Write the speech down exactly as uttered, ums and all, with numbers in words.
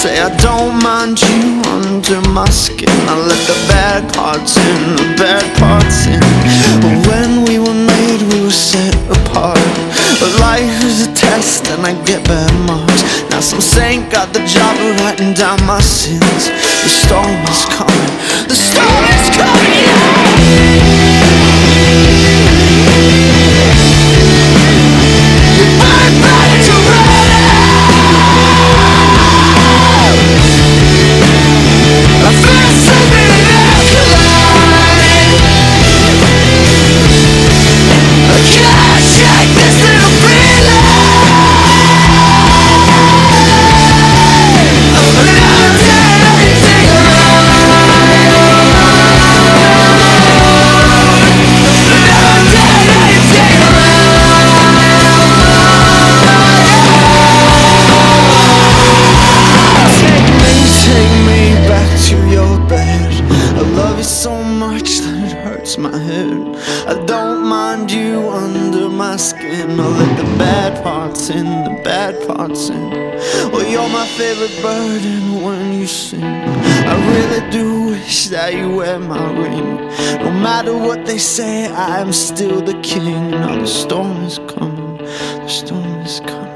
say I don't mind you under my skin. I let the bad parts in, the bad parts in. But when we were made, we were set apart. But life is a test and I get bad marks. Now some saint got the job of writing down my sins. The storm is coming, the storm is coming, yeah. Burn back to red. I feel something in alkaline. I can't shake this little feeling. But I'm dead, I can take a ride. But I'm dead, I can take a ride. Take me, take me back to your bed. I love you so much that it hurts my head. I don't mind you under my skin. I let the bad parts in, the bad parts in. Well, you're my favorite bird, and when you sing, I really do wish that you wear my ring. No matter what they say, I'm still the king. Now the storm is coming, the storm is coming.